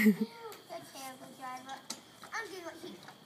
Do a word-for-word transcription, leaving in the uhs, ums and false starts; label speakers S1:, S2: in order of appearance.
S1: You're a terrible driver. I'm doing what he